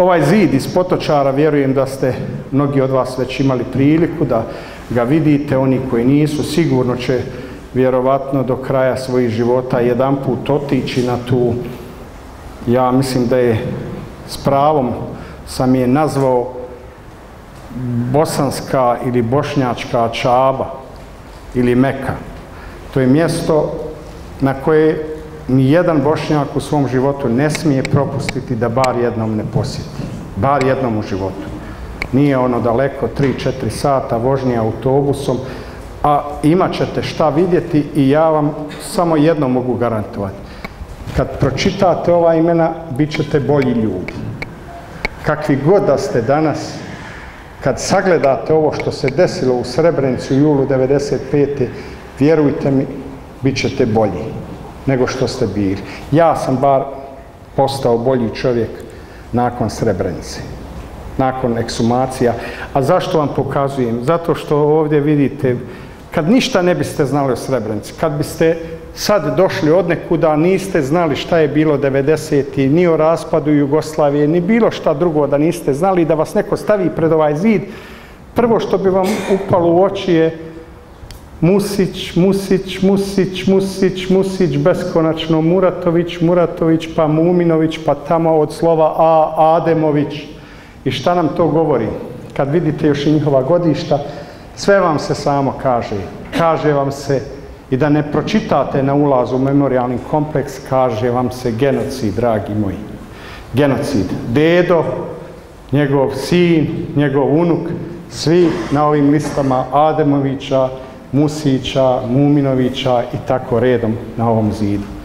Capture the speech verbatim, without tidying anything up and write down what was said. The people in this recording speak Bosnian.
Ovaj zid iz Potočara, vjerujem da ste mnogi od vas već imali priliku da ga vidite, oni koji nisu, sigurno će vjerovatno do kraja svojih života jedan put otići na tu, ja mislim da je s pravom sam je nazvao bosanska ili bošnjačka Čaba ili Meka. To je mjesto na koje ni jedan Bošnjak u svom životu ne smije propustiti da bar jednom ne posjeti. Bar jednom u životu. Nije ono daleko, tri četiri sata vožnje autobusom, a imat ćete šta vidjeti i ja vam samo jedno mogu garantovati. Kad pročitate ova imena, bit ćete bolji ljudi. Kakvi god da ste danas, kad sagledate ovo što se desilo u Srebrenici u julu devedeset pete. vjerujte mi, bit ćete bolji nego što ste bili. Ja sam bar postao bolji čovjek nakon Srebrenice, nakon ekshumacija. A zašto vam pokazujem? Zato što ovdje vidite, kad ništa ne biste znali o Srebrenici, kad biste sad došli od nekuda, niste znali šta je bilo devedesetih, ni o raspadu Jugoslavije, ni bilo šta drugo da niste znali, da vas neko stavi pred ovaj zid, prvo što bi vam upalo u oči je Musić, Musić, Musić, Musić, Musić, beskonačno Muratović, Muratović, pa Muminović, pa tamo od slova A, Ademović. I šta nam to govori? Kad vidite još i njihova godišta, sve vam se samo kaže. Kaže vam se, i da ne pročitate na ulazu u memorijalni kompleks, kaže vam se genocid, dragi moji. Genocid. Dedo, njegov sin, njegov unuk, svi na ovim listama Ademovića, Musića, Muminovića i tako redom na ovom zidu.